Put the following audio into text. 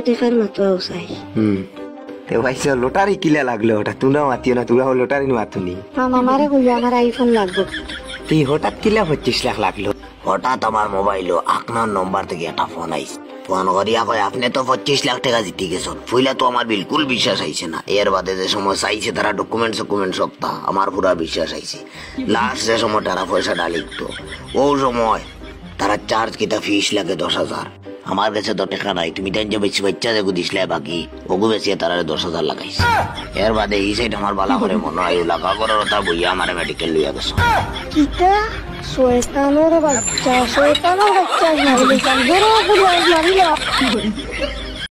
টেকার মতো চাই তে ভাইছে লটারি কিলা লাগলো ওটা তুই না মাতিও না তোরা লটারি মাতুনি মামারে কইলো আমার আইফোন লাগবে তুই হঠাৎ কিলা 25 লাখ লাগলো হঠাৎ আমার মোবাইলও আপনার নম্বর থেকে একটা ফোন আইছে ফোন করিয়া কয় আপনি তো 25 লাখ টাকা জিতে গেছেন ফুইলা তো আমার বিলকুল বিশ্বাস আইছে না এর বাদে যে সময় চাইছে তারা ডকুমেন্ট সপ্তাহ আমার পুরা বিশ্বাস আইছে লাস্ট যে সময় টাকা পয়সাটা লিখতো ও সময় তারা চার্জ কিতা ফিস লাগে 10,000 আমার কাছে তো টাকা নাই তুমি তাই যে বেশি বাচ্চা দেখো দিসলে বাকি ওগু বেশি তারা 10,000 লাগাইছে এর বাদে এই সাইড আমার বালা করে মনে হয় লাগা করার কথা বইয়া আমার মেডিকেল লইয়া গেছে কিতা শয়তানের বাচ্চা মারিলে মারিলা